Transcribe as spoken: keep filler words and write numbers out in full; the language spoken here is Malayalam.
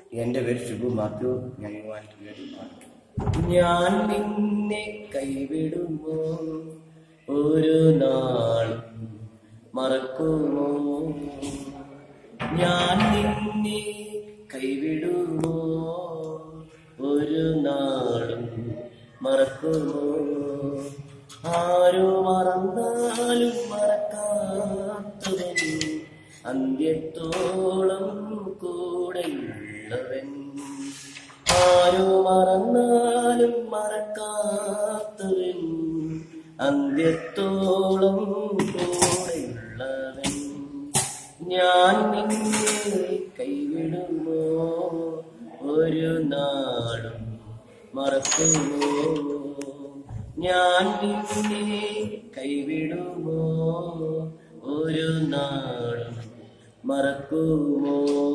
എൻ്റെ പേര് ഷിബു മാത്യു. ഞാൻ ഞാൻ നിന്നെ കൈവിടുമോ ഒരു നാളും മറക്കുമോ? ഞാൻ നിന്നെ കൈവിടുമോ ഒരു നാളും മറക്കുമോ? ആരോ മറന്നാലും മറക്കാത്തവൻ, അന്ത്യത്തോളം കൂടെയുള്ളവൻ. ആരോ മറന്നാലും മറക്കാത്തവൻ, അന്ത്യത്തോളം കൂടെയുള്ളവൻ. ഞാൻ നിന്നെ കൈവിടുമോ ഒരു നാളും മറക്കുമോ? ഞാൻ നിന്നെ കൈവിടുമോ ഒരു നാളും മറക്കുമോ?